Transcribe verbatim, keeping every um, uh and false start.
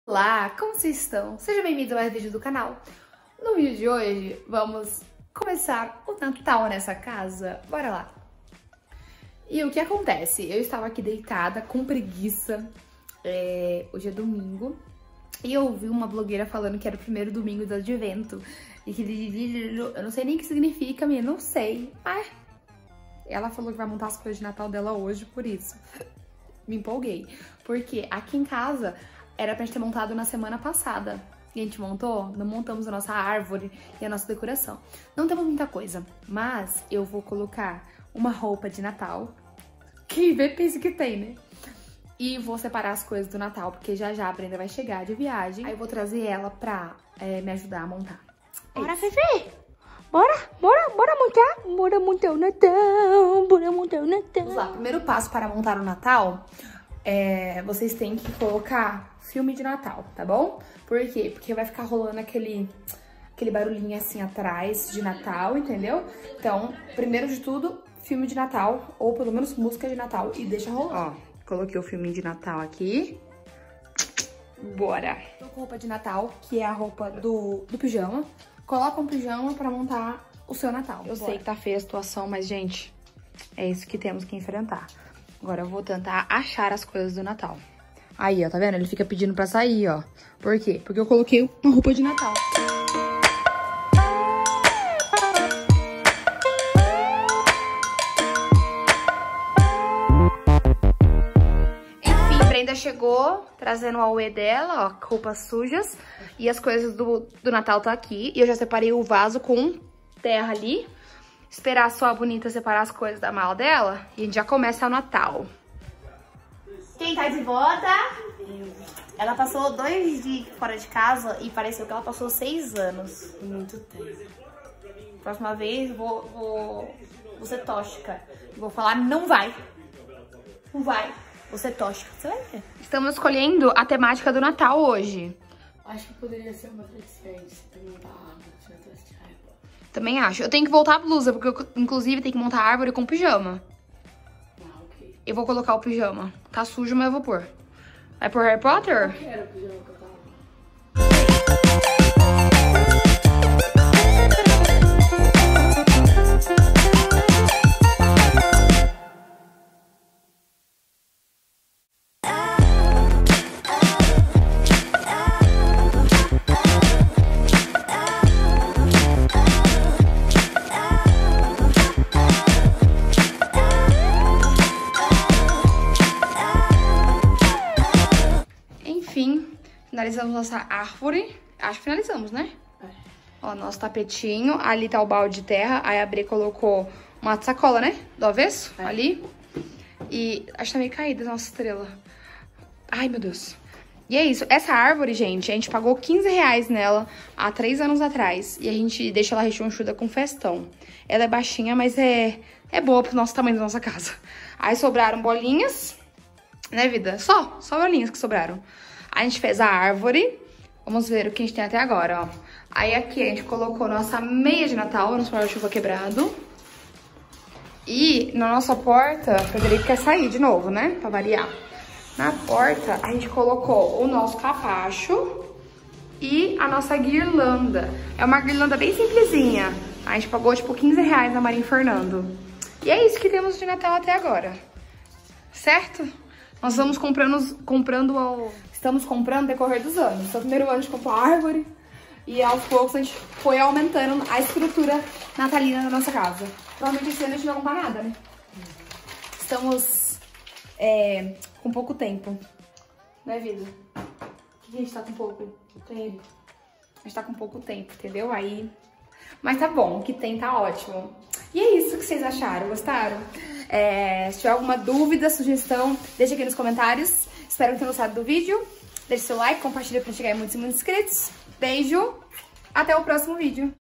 Olá, como vocês estão? Sejam bem-vindos a mais um vídeo do canal. No vídeo de hoje, vamos começar o Natal nessa casa. Bora lá! E o que acontece? Eu estava aqui deitada, com preguiça, é... hoje é domingo, e eu ouvi uma blogueira falando que era o primeiro domingo do advento, e que eu não sei nem o que significa, minha, não sei, mas ela falou que vai montar as coisas de Natal dela hoje, por isso me empolguei, porque aqui em casa era pra gente ter montado na semana passada. E a gente montou, não montamos a nossa árvore e a nossa decoração. Não temos muita coisa, mas eu vou colocar uma roupa de Natal. Quem vê pensa que tem, né? E vou separar as coisas do Natal, porque já já a Brenda vai chegar de viagem. Aí eu vou trazer ela pra é, me ajudar a montar. É bora, Fefe! Bora, bora, bora montar! Bora montar o Natal! Bora montar o Natal! Vamos lá, primeiro passo para montar o Natal... É, vocês têm que colocar filme de Natal, tá bom? Por quê? Porque vai ficar rolando aquele, aquele barulhinho assim atrás de Natal, entendeu? Então, primeiro de tudo, filme de Natal, ou pelo menos música de Natal, e deixa rolando. Ó, coloquei o filminho de Natal aqui. Bora! Tô com roupa de Natal, que é a roupa do, do pijama. Coloca um pijama pra montar o seu Natal. Eu Bora. sei que tá feia a situação, mas, gente, é isso que temos que enfrentar. Agora eu vou tentar achar as coisas do Natal. Aí, ó, tá vendo? Ele fica pedindo pra sair, ó. Por quê? Porque eu coloquei uma roupa de Natal. Enfim, Brenda chegou, trazendo o auê dela, ó, roupas sujas. E as coisas do, do Natal tá aqui. E eu já separei o vaso com terra ali. Esperar só a bonita separar as coisas da mala dela e a gente já começa o Natal. Quem tá de volta? Ela passou dois dias fora de casa e pareceu que ela passou seis anos. Muito tempo. Próxima vez vou, vou, vou ser tóxica. Vou falar, não vai. Não vai. Vou ser tóxica. Você vai ver. Estamos escolhendo a temática do Natal hoje. Acho que poderia ser uma deficiência. Perguntar a Também acho. Eu tenho que voltar a blusa, porque eu, inclusive, tenho que montar a árvore com pijama. Ah, ok. Eu vou colocar o pijama. Tá sujo, mas eu vou pôr. Vai pôr Harry Potter? Eu quero o pijama que eu tava. Finalizamos nossa árvore. Acho que finalizamos, né? É. Ó, nosso tapetinho. Ali tá o balde de terra. Aí a Bri colocou uma sacola, né? Do avesso, é. Ali. E acho que tá meio caída a nossa estrela. Ai, meu Deus. E é isso. Essa árvore, gente, a gente pagou quinze reais nela há três anos atrás. E a gente deixa ela rechonchuda com festão. Ela é baixinha, mas é, é boa pro nosso tamanho da nossa casa. Aí sobraram bolinhas, né, vida? Só, só bolinhas que sobraram. A gente fez a árvore. Vamos ver o que a gente tem até agora, ó. Aí aqui a gente colocou nossa meia de Natal, nosso guarda-chuva quebrado. E na nossa porta, o Frederico quer sair de novo, né? Pra variar. Na porta, a gente colocou o nosso capacho e a nossa guirlanda. É uma guirlanda bem simplesinha. A gente pagou, tipo, quinze reais na Maria Fernando. E é isso que temos de Natal até agora. Certo? Nós vamos comprando, comprando ao... Estamos comprando no decorrer dos anos. Então, no primeiro ano a gente comprou a árvore e aos poucos a gente foi aumentando a estrutura natalina da nossa casa. Provavelmente esse ano a gente não vai comprar nada, né? Estamos é, com pouco tempo. Né, vida? O que a gente tá com pouco tempo? A gente tá com pouco tempo, entendeu? Aí... Mas tá bom, o que tem tá ótimo. E é isso que vocês acharam, gostaram? É, se tiver alguma dúvida, sugestão, deixa aqui nos comentários. Espero que tenham gostado do vídeo. Deixe seu like, compartilha pra chegar em muitos e muitos inscritos. Beijo, até o próximo vídeo.